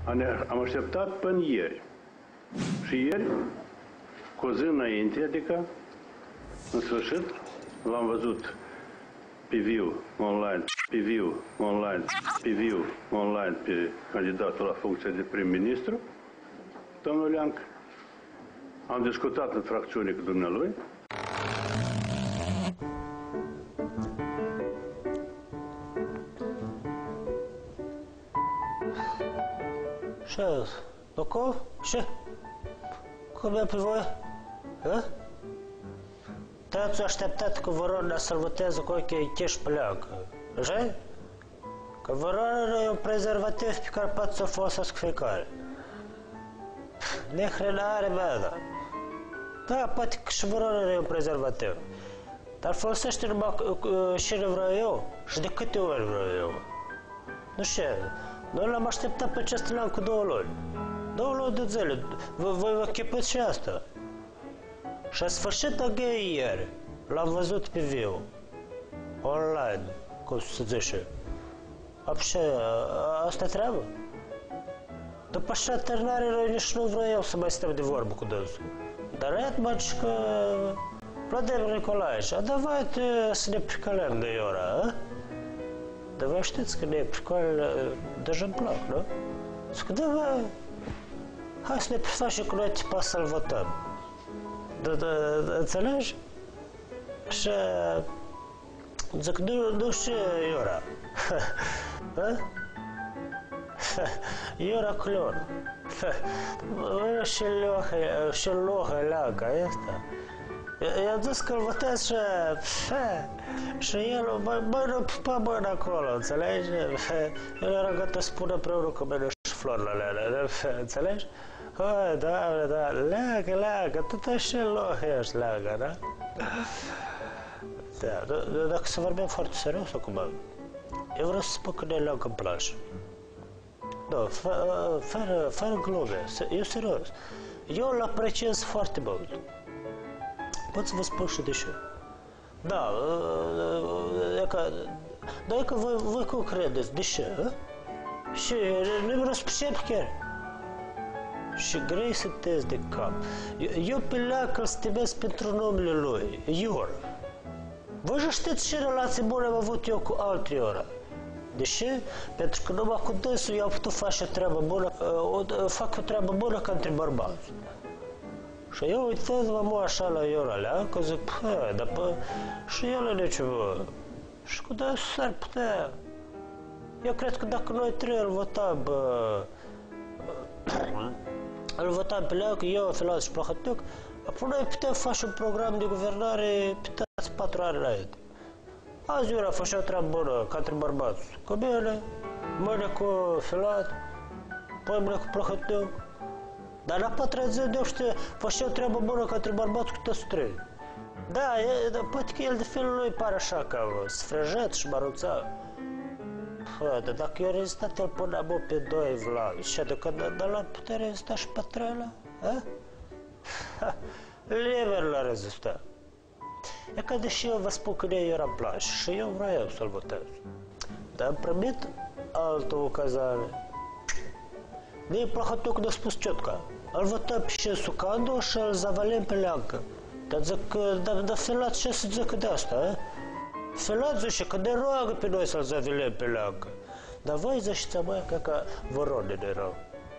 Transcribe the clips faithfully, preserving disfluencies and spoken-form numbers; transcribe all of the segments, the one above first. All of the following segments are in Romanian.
Am așteptat până ieri. Și ieri, cu o zi înainte, adică, în sfârșit, l-am văzut pe viu online, pe viu online, pe viu online pe candidatul la funcție de prim-ministru, domnul Leancă. Am discutat în fracțiune cu dumnealui. Și acum? Și? Cum e pe voi? Ha? Te-ați așteptat că Voronin să-l voteze cu ochii închiși pe Leancă, așa? Că Voronin e un prezervativ pe care poate să-l folosească fiecare. Nehrenare mea, da. Da, poate că și Voronin e un prezervativ. Dar folosește numai și le vreau eu și de câte ori vreau eu. Nu știu, noi l-am așteptat pe acest Leancă două luni. Două luni de zile. Voi vă chipuiți și asta. Și a sfârșit agăi ieri. L-am văzut pe viu. Online, cum se zice. Apșe, asta treabă. După așa ternare, noi nici nu vreau eu să mai stăm de vorbă cu dânsul. Dar etmaci că Vladimir Nicolaevici, a давайте să ne pricălăm de iora, a? Dar voi știți că ne pricălă, deja îmi plac, nu? Zic, давай, hai să ne prefacem cu noi tipa să-l votăm. Da, da, înțelegi? Și zic, nu, nu știu iora. Iora Clon. Și Loha, și Loha Leancă, asta. I-am zis că-l votez și... Și el mă rupa mână acolo, înțelegi? El era gata să pună împreună cu mine și flori la lele, înțelegi? Hai, Doamne, da, Leancă, Leancă, tot așa Loha ești, Leancă, da? Da, dacă să vorbim foarte serios acum, eu vreau să spun că de Leancă îmi place. Da, fără, fără glume, eu serios. Eu îl apreciez foarte mult. Pot să vă spun și de ce. Da, e că, dar e că voi, voi cum credeți, de ce? Și nu-mi răspășept chiar. Și grei să tezi de cap. Eu pe Leancă îl stimez pentru numele lui, Iora. Voi și știți ce relație bună am avut eu cu alții Iora. De ce? Pentru că numai cu dânsul eu am putut face o treabă bună, o, fac o treabă bună ca între bărbați. Și eu uitându-mă mă așa la Iora Leancă, zic, pă, dar pă, și el e ceva. Și cu dânsul s-ar putea. Eu cred că dacă noi trei îl votam, bă, îl votam pe Leancă, eu, Filat și Plahotniuc, apoi noi putem face un program de guvernare pe toți patru ani înainte. Azi Iora făcea o treabă bună ca între bărbați. Cu mine, mâine cu Filat, poi mâine cu Plahotniuc. Dar la patra zi de știu, făcea o treabă bună ca între bărbați cu toți trei. Da, e, da, poate că el de felul lui pare așa, ca sfrăjet și măruțat. Pă, dar dacă eu rezistat el până am pe doi Vlad, și adică, dar l-ar putea rezista și pe treilea? Liber l-a rezistat. E că deși eu vă spun că eu era place și eu vreau să-l votez. Dar am primit altă ocazare. Mie Plahotniuc ne-a spus ciotca. Îl votăm pe Șesu Candu și îl zavalim pe Leancă. Dar zic, dar da, Filat ce să zică de asta, e? Filat zice că ne roagă pe noi să-l zavalim pe Leancă. Dar voi ziceți, măi, că ca Voronin e rău.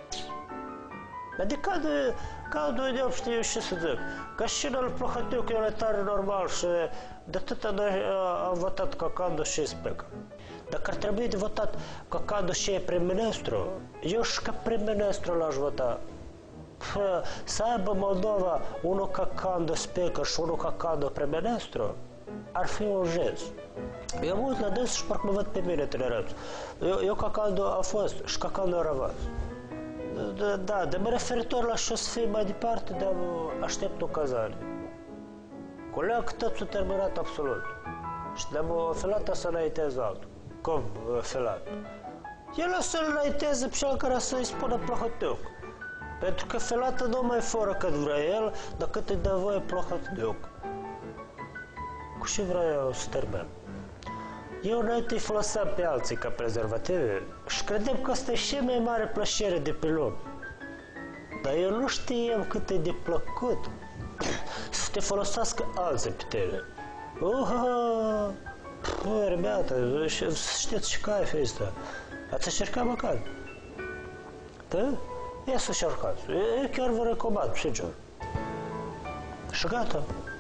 Adică Candu eu știu ce să zic. Că și la Plahotniuc el e tare normal și de atâta noi am votat ca Candu și Speca. Dacă ar trebui de votat ca Candu și e prim-ministru, eu și ca prim-ministru l-aș vota. Să aibă Moldova unul ca Candu Speca și unul ca Candu prim-ministru, ar fi un gest. Eu mă uit la dâns și parcă mă văd pe mine tinerețul. Eu, eu ca Candu a fost și ca Candu a rămas. Da, da, de mă referitor la ce o să fie mai departe, dar aștept ocazare. Cu Leancă tot s-a terminat absolut. Și de-am Filat să înainteze altul. Cum Filat? El o să-l înainteze pe cel care să-i spună Plahotniuc. Pentru că Filat nu mai fără cât vrea el, dar cât îi dă voie Plahotniuc. Cu ce vrea eu să termin? Eu înainte îi foloseam pe alții ca prezervative și credeam că asta e cea mai mare plăcere de pe lume. Dar eu nu știam cât e de plăcut să te folosească alții pe tine. Uha! Bă, rебята, știți ce caif e ăsta? Ați încercat măcar? Da? Ia să încercați. Eu chiar vă recomand, sincer. Și gata.